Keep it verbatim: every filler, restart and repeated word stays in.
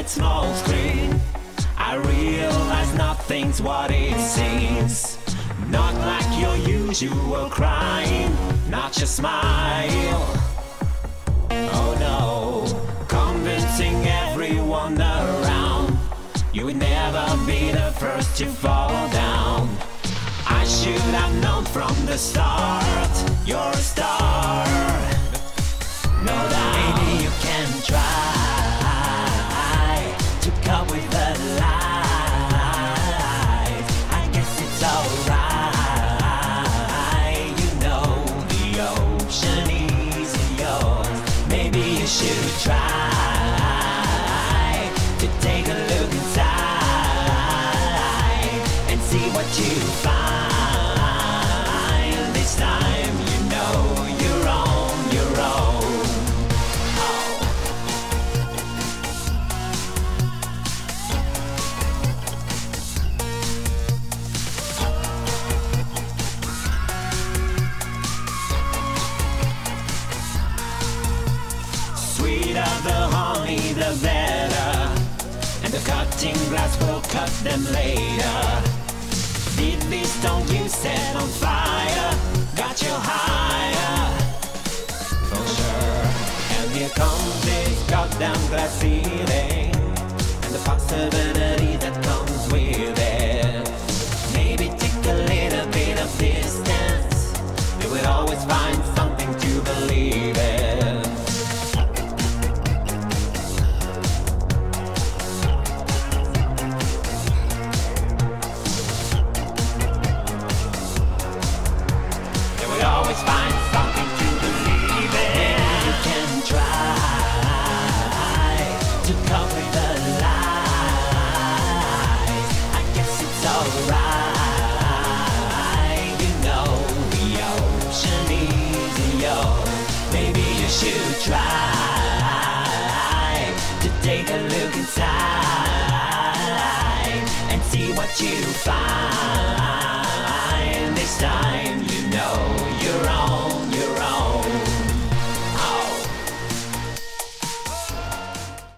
that small screen, I realize nothing's what it seems. Not like your usual crime, not your smile. Oh no, convincing everyone around you would never be the first to fall down. I should have known from the start, you're a star. No doubt. Maybe you can try to cope with the lies. I guess it's alright. You know the ocean is yours. Maybe you should try to take a look inside and see what you find. This time you know you're on your own. Sweeter the honey, the better, and the cutting glass will cut them later. Did this stone you set on fire got you higher? For sure. And here comes this goddamn glass ceiling, and the possibility